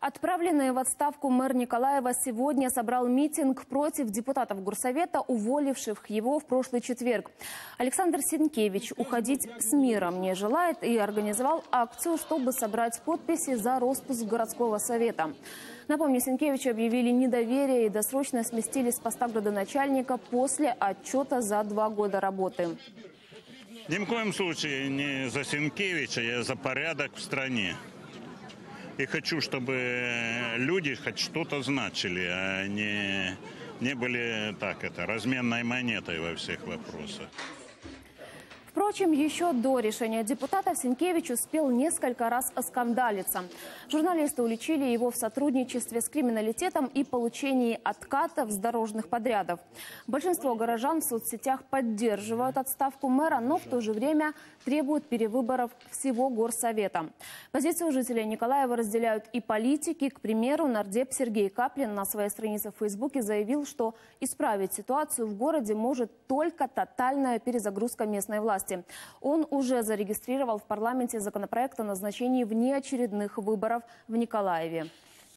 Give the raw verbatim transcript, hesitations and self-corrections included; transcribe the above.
Отправленный в отставку мэр Николаева сегодня собрал митинг против депутатов Горсовета, уволивших его в прошлый четверг. Александр Сенкевич уходить с миром не желает и организовал акцию, чтобы собрать подписи за распуск городского совета. Напомню, Сенкевича объявили недоверие и досрочно сместили с поста градоначальника после отчета за два года работы. Ни в коем случае не за Сенкевича, я за порядок в стране. И хочу, чтобы люди хоть что-то значили, а не, не были так это, разменной монетой во всех вопросах. Впрочем, еще до решения депутатов Сенкевич успел несколько раз оскандалиться. Журналисты уличили его в сотрудничестве с криминалитетом и получении откатов с дорожных подрядов. Большинство горожан в соцсетях поддерживают отставку мэра, но в то же время требуют перевыборов всего горсовета. Позицию жителей Николаева разделяют и политики. К примеру, нардеп Сергей Каплин на своей странице в Фейсбуке заявил, что исправить ситуацию в городе может только тотальная перезагрузка местной власти. Он уже зарегистрировал в парламенте законопроект о назначении внеочередных выборов в Николаеве.